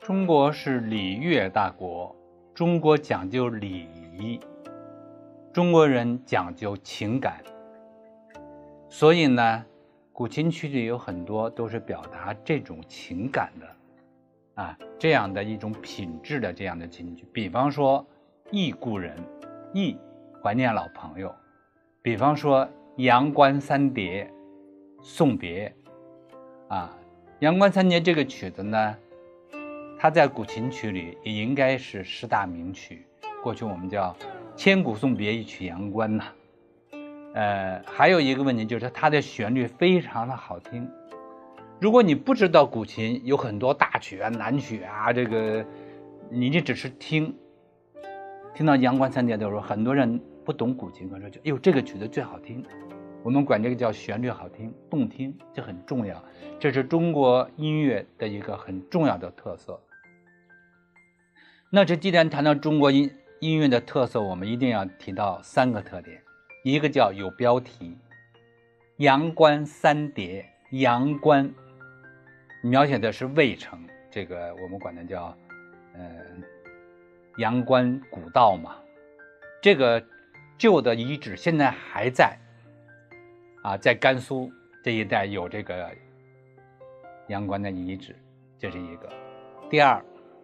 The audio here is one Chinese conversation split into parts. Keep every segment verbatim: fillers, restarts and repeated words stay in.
中国是礼乐大国，中国讲究礼仪，中国人讲究情感，所以呢，古琴曲里有很多都是表达这种情感的，啊，这样的一种品质的这样的琴曲。比方说忆故人，忆怀念老朋友；比方说阳关三叠，送别。啊，阳关三叠这个曲子呢，它在古琴曲里也应该是十大名曲。过去我们叫千古送别一曲阳关呐。呃，还有一个问题就是它的旋律非常的好听。如果你不知道古琴有很多大曲啊、南曲啊，这个你就只是听，听到阳关三叠的时候，很多人不懂古琴，可说就哎呦这个曲子最好听。我们管这个叫旋律好听、动听，这很重要。这是中国音乐的一个很重要的特色。那这既然谈到中国音音乐的特色，我们一定要提到三个特点。一个叫有标题，阳关三叠，阳关描写的是渭城，这个我们管它叫呃阳关古道嘛。这个旧的遗址现在还在啊，在甘肃这一带有这个阳关的遗址，这是一个。第二，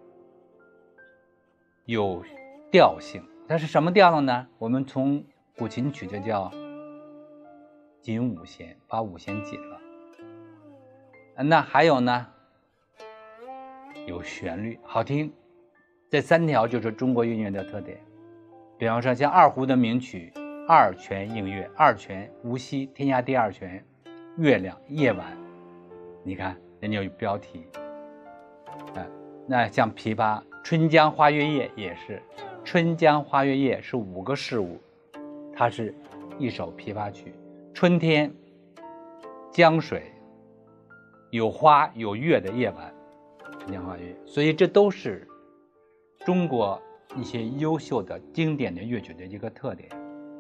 有调性，它是什么调呢？我们从古琴曲就叫紧五弦，把五弦紧了。那还有呢，有旋律，好听。这三条就是中国音乐的特点。比方说像二胡的名曲二泉映月，二泉无锡天下第二泉，月亮夜晚，你看人家有标题。啊，那像琵琶春江花月夜也是，春江花月夜是五个事物，它是一首琵琶曲。春天江水有花有月的夜晚，春江花月夜，所以这都是中国一些优秀的经典的乐曲的一个特点。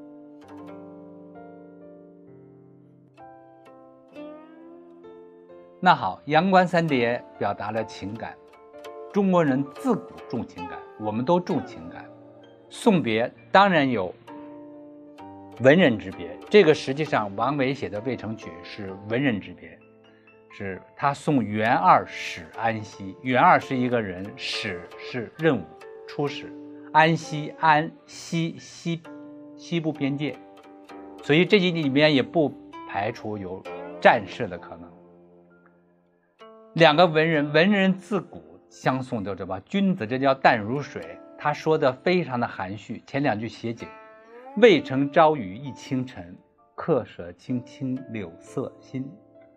那好，阳关三叠表达了情感，中国人自古重情感，我们都重情感。送别当然有文人之别，这个实际上王维写的《渭城曲》是文人之别，是他送元二使安西。元二是一个人，使是任务出使，安西安西西西部边界，所以这集里面也不排除有战事的可能。两个文人，文人自古相送都知道，君子这叫淡如水，他说的非常的含蓄。前两句写景，渭城朝雨浥轻尘，客舍青青柳色新，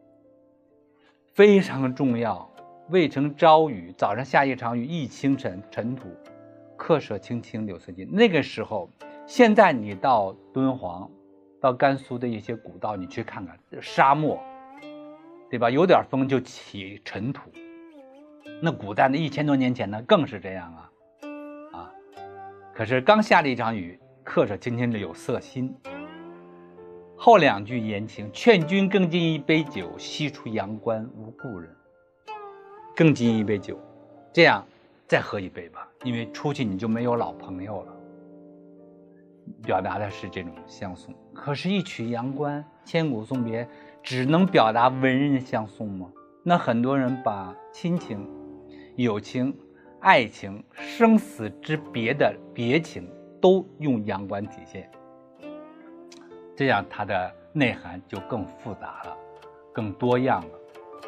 非常重要。渭城朝雨，早上下一场雨，浥轻尘，尘土，客舍青青柳色新。那个时候，现在你到敦煌，到甘肃的一些古道，你去看看沙漠，对吧？有点风就起尘土。那古代的一千多年前呢，更是这样啊啊！可是刚下了一场雨，客舍青青柳色新。后两句言情，劝君更尽一杯酒，西出阳关无故人。更尽一杯酒，这样再喝一杯吧，因为出去你就没有老朋友了。表达的是这种相送。可是，一曲阳关，千古送别，只能表达文人相送吗？那很多人把亲情、友情、爱情、生死之别的别情都用阳关体现，这样它的内涵就更复杂了，更多样了。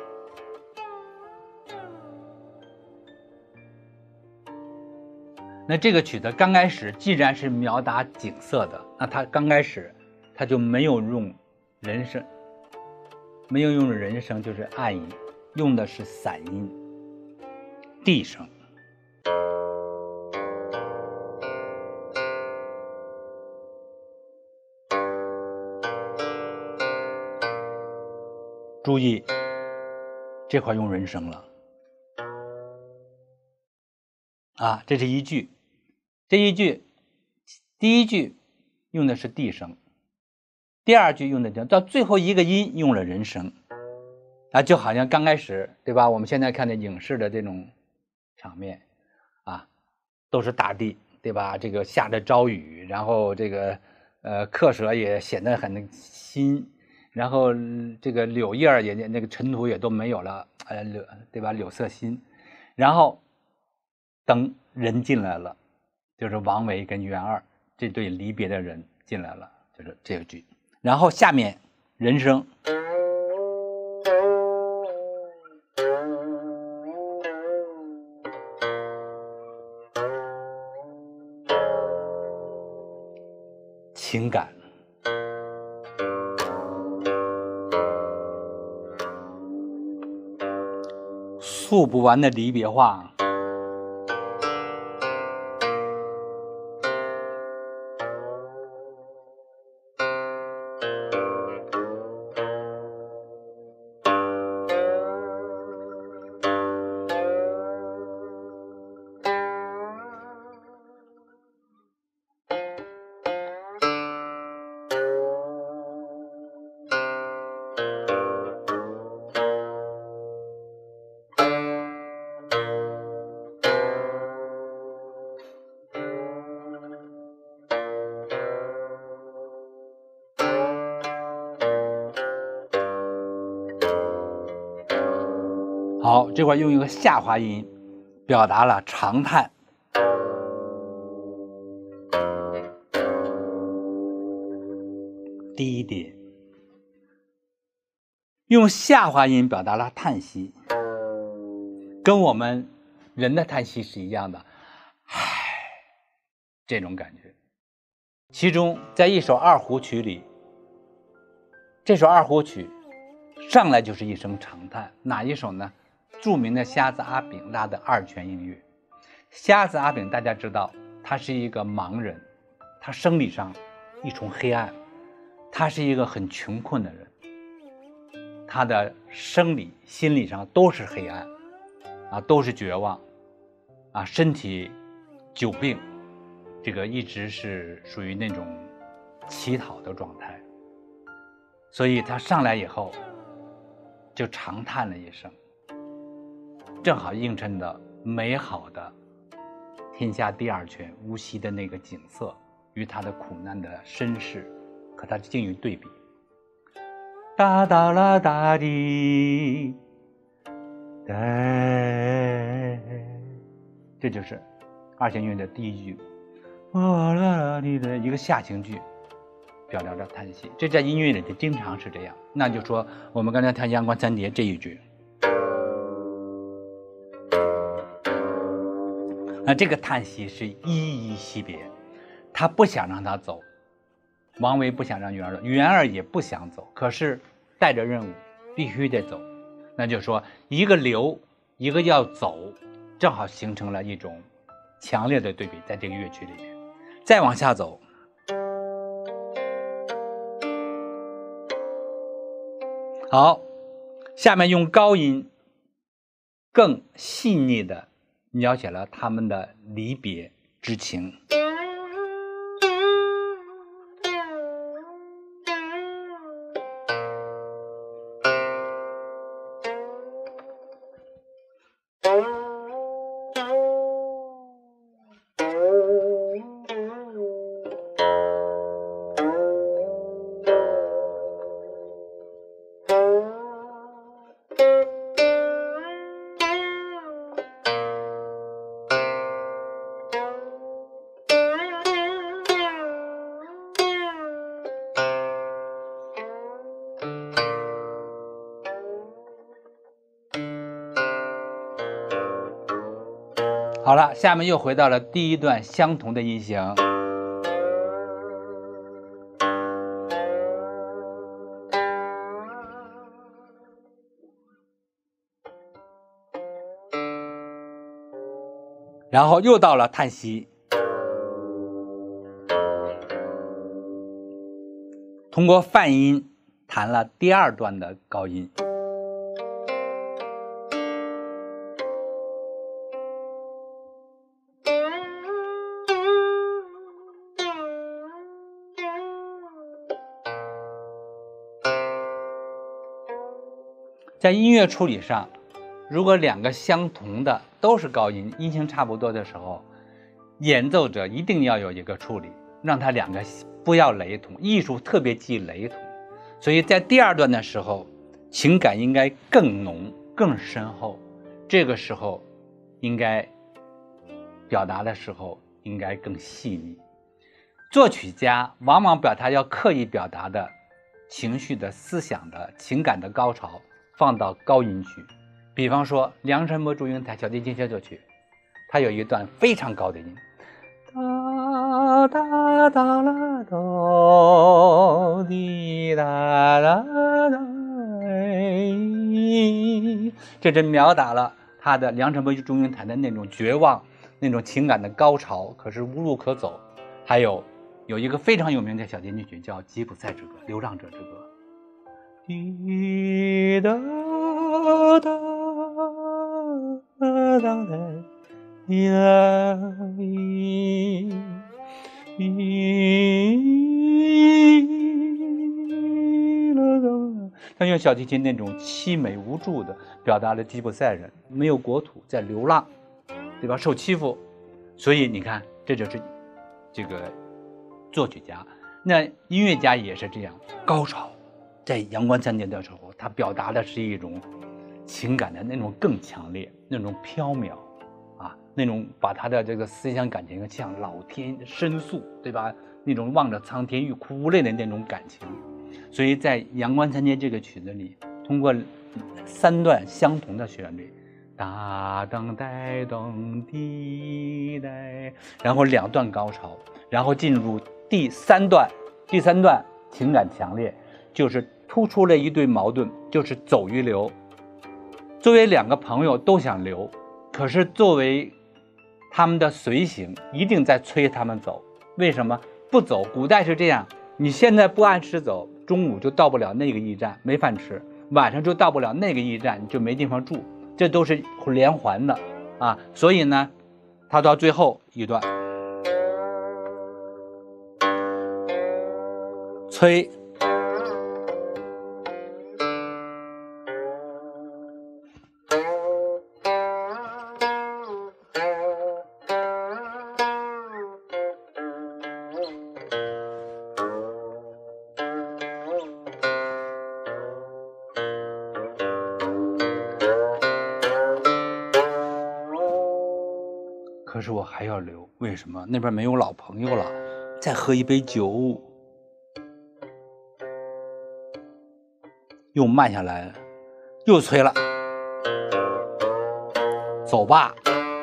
那这个曲子刚开始既然是描达景色的，那它刚开始它就没有用人声，没有用人声，就是暗音，用的是散音，地声。注意，这块用人声了啊，这是一句。这一句，第一句用的是地声，第二句用的到最后一个音用了人声啊，就好像刚开始，对吧？我们现在看的影视的这种场面啊，都是大地，对吧？这个下着朝雨，然后这个呃客舍也显得很新，然后这个柳叶也那个尘土也都没有了，呃柳对吧？柳色新，然后等人进来了，就是王维跟袁二这对离别的人进来了，就是这个句。然后下面人声。情感，诉不完的离别话。好，这块用一个下滑音表达了长叹。第一点，用下滑音表达了叹息，跟我们人的叹息是一样的，唉，这种感觉。其中在一首二胡曲里，这首二胡曲上来就是一声长叹，哪一首呢？著名的瞎子阿炳拉的二泉映月。瞎子阿炳大家知道，他是一个盲人，他生理上一重黑暗，他是一个很穷困的人，他的生理心理上都是黑暗啊，都是绝望啊，身体久病，这个一直是属于那种乞讨的状态，所以他上来以后就长叹了一声，正好映衬的美好的天下第二泉无锡的那个景色与他的苦难的身世和他境遇对比。哒哒啦哒滴哒，这就是二泉映月的第一句，啦啦滴的一个下行句，表达着叹息。这在音乐里经常是这样。那就说我们刚才谈阳关三叠这一句，那这个叹息是依依惜别，他不想让他走，王维不想让袁二走，袁二也不想走，可是带着任务必须得走，那就说一个留，一个要走，正好形成了一种强烈的对比，在这个乐曲里面。再往下走，好，下面用高音更细腻的描写了他们的离别之情。好了，下面又回到了第一段相同的音型。然后又到了叹息，通过泛音弹了第二段的高音。在音乐处理上， 如果两个相同的都是高音，音型差不多的时候，演奏者一定要有一个处理，让它两个不要雷同。艺术特别忌雷同，所以在第二段的时候，情感应该更浓、更深厚。这个时候，应该表达的时候应该更细腻。作曲家往往把他要刻意表达的情绪的、思想的、情感的高潮放到高音区。比方说梁山伯祝英台小提琴协奏曲，它有一段非常高的音，哒哒哒啦哆滴哒哒哒，这真秒打了他的梁山伯祝英台的那种绝望、那种情感的高潮，可是无路可走。还有有一个非常有名的小提琴曲叫《吉普赛之歌》《流浪者之歌》，滴答答答答滴答滴他用小提琴那种凄美无助的表达了吉普赛人没有国土，在流浪，对吧？受欺负。所以你看，这就是这个作曲家。那音乐家也是这样，高潮在阳关三叠的时候，他表达的是一种情感的那种更强烈，那种飘渺啊，那种把他的这个思想感情向老天申诉，对吧？那种望着苍天欲哭无泪的那种感情。所以在阳关三叠这个曲子里，通过三段相同的旋律，哒噔呆噔滴呆，然后两段高潮，然后进入第三段。第三段情感强烈，就是突出了一对矛盾，就是走与留。作为两个朋友都想留，可是作为他们的随行一定在催他们走。为什么不走？古代是这样，你现在不按时走，中午就到不了那个驿站，没饭吃，晚上就到不了那个驿站，就没地方住，这都是连环的啊。所以呢，他到最后一段催，可是我还要留，为什么？那边没有老朋友了，再喝一杯酒。又慢下来，又催了，走吧。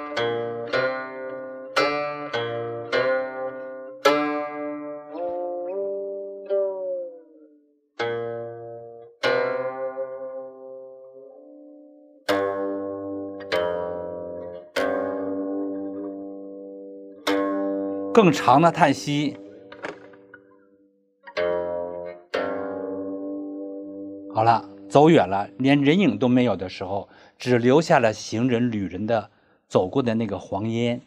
更长的叹息。好了，走远了，连人影都没有的时候，只留下了行人、旅人的走过的那个黄烟。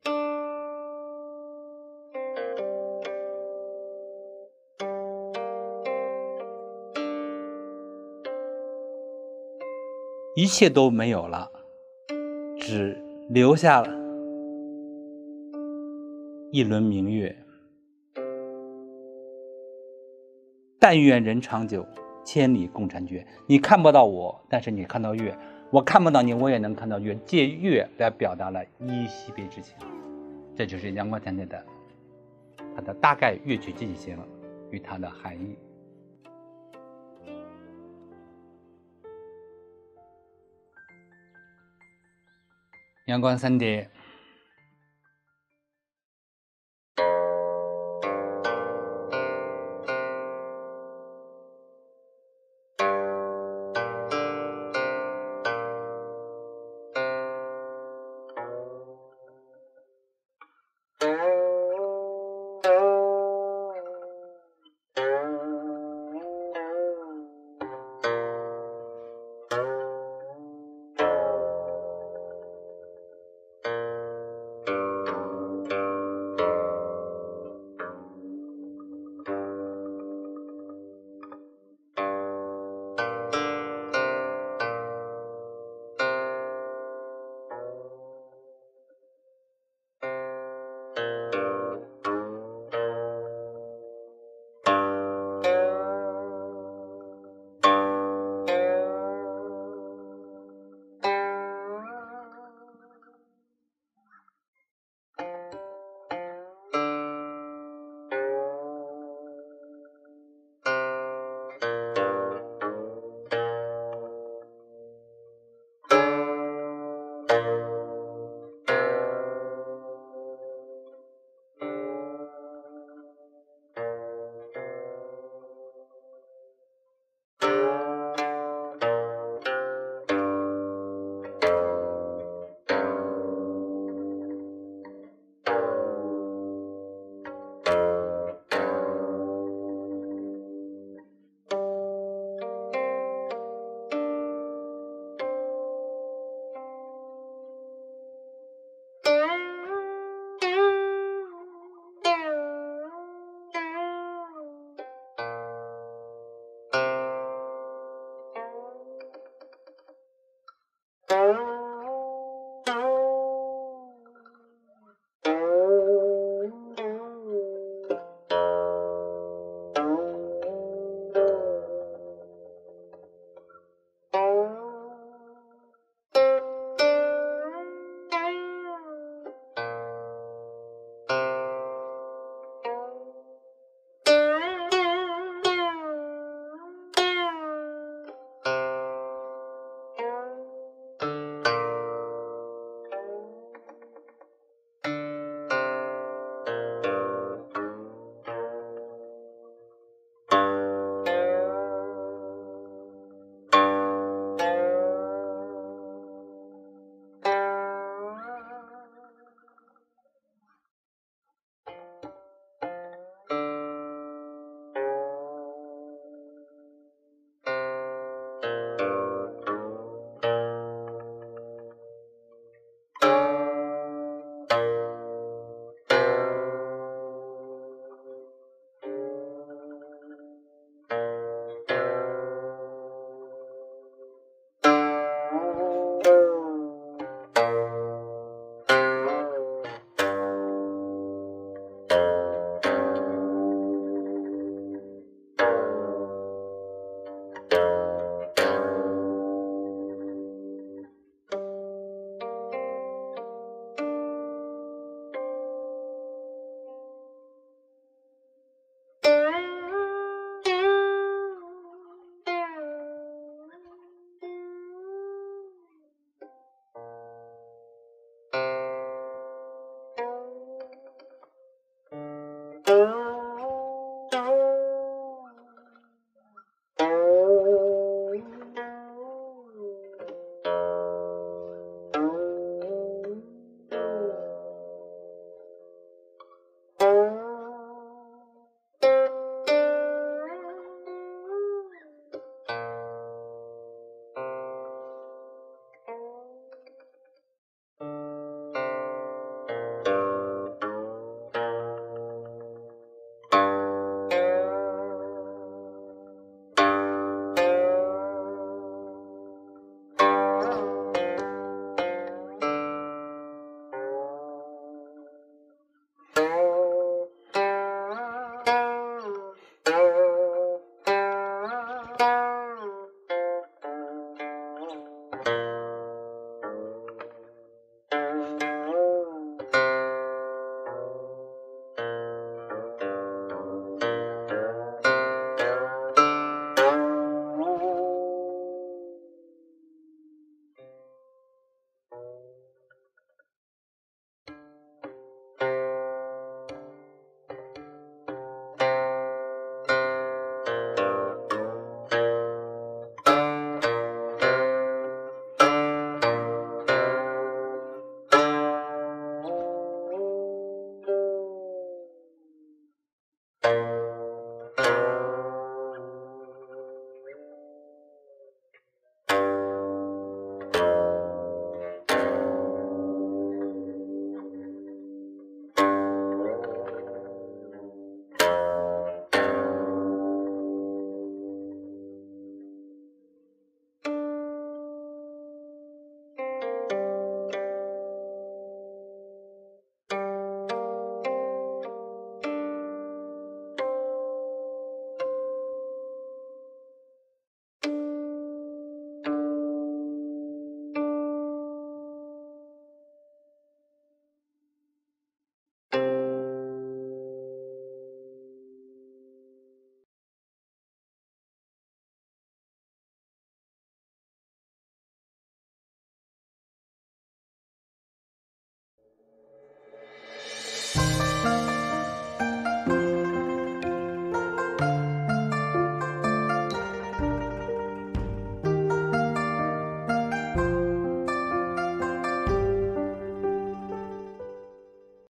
一切都没有了，只留下了一轮明月。但愿人长久，千里共婵娟。你看不到我，但是你看到月；我看不到你，我也能看到月。借月来表达了依依惜别之情，这就是阳关三叠的它的大概乐曲进行与它的含义。阳关三叠。